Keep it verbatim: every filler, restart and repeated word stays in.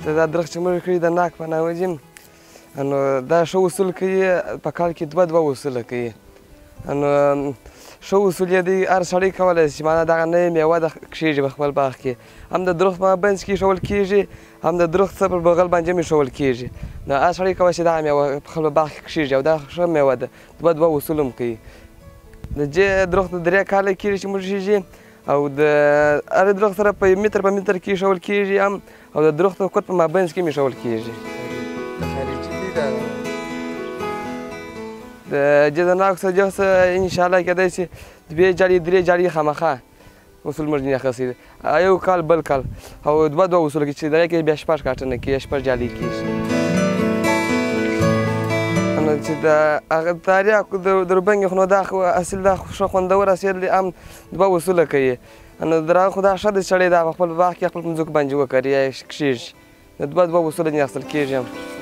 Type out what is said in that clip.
دا درخت چې موږ کړي د ناک په ناوجیم نو دا ښه اصول کوي په کال کې دوه دوه اصوله کوي نو ښه اصول یې دی هر سړی کولی شي چې معنا دغه نوې میوه ده کښېږي په خپل باغ کې هم د درخت په منځ کې ایښول کېږي هم د درخت څخه پر بغل باندې هم ایښول کېږي نو هر سړی کولی شي دغه میوه په خپل باغ کې کښېږي او دا ښه میوه ده دوه دوه اصول هم کوي د دې درخت درې کاله کېږي چې موږ ایښي او د هر درخت سره په متر په متر کې ایښول کېږي هم او د درخت د قطب په مابینځ کې هم ایښول کېږي د جدناک څخه جغ څخه انشاءالله کېدای شي دوې جالۍ درې جالۍ خامخا اصول موږ ځینې اخیستي دي یو کال بل کال او دوه دوه اصول کې چې د هغې کې بیا شپږ کاټنه کېږي شپږ جالۍ کېږي نو چې د هغه تریاک د ربنګ خو نو دا خو اصل دا ښه خوندور اصل دی هم دوه اصوله کوي نو د هغه خو دا ښه دی سړی دا په خپل باغ کې خپل ځمکو باندې وکري یا کښېږي نو دوه دوه اصوله ځینې اخیستل کېږي هم